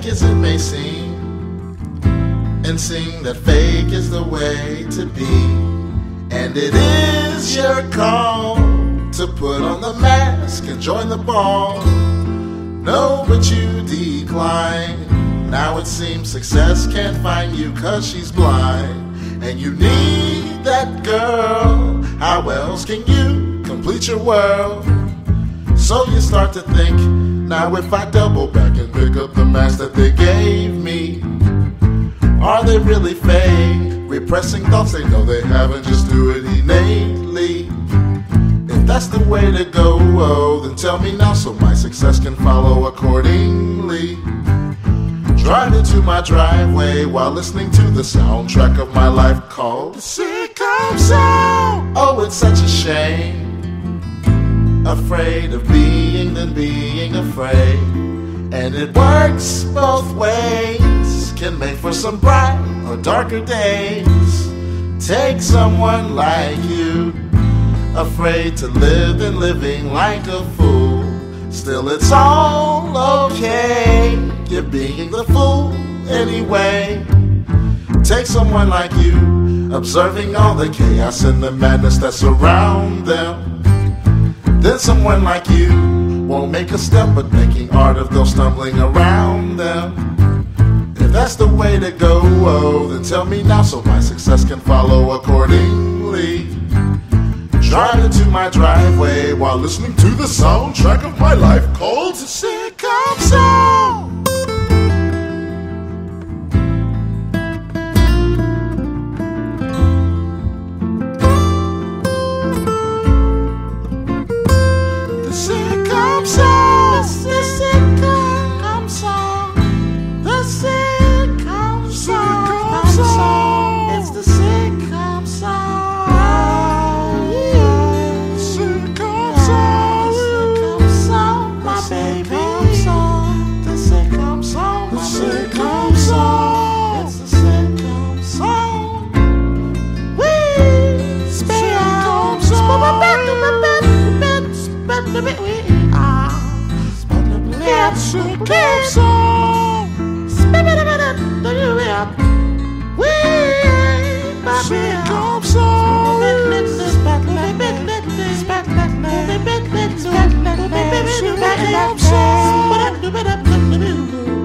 as it may seem, and seeing that fake is the way to be. And it is your call to put on the mask and join the ball. No, but you decline. Now it seems success can't find you 'cause she's blind. And you need that girl. How else can you complete your world? So you start to think, now if I double back and pick up the mask that they gave me, are they really fake? Repressing thoughts they know they haven't, just do it innately. If that's the way to go, oh, then tell me now so my success can follow accordingly. Drive into my driveway while listening to the soundtrack of my life called Sitcom Song. Oh, it's such a shame. Afraid of being than being afraid. And it works both ways. Can make for some bright or darker days. Take someone like you, afraid to live and living like a fool. Still it's all okay, you're being the fool anyway. Take someone like you, observing all the chaos and the madness that surround them. Then someone like you won't make a step but making art of those stumbling around them. If that's the way to go, oh, then tell me now so my success can follow accordingly. Drive into my driveway while listening to the soundtrack of my life called Sitcom Song. The Sitcom Song, the Sitcom Song, the Sitcom Song, it's the Sitcom Song. Sitcom Song. Sitcom Song.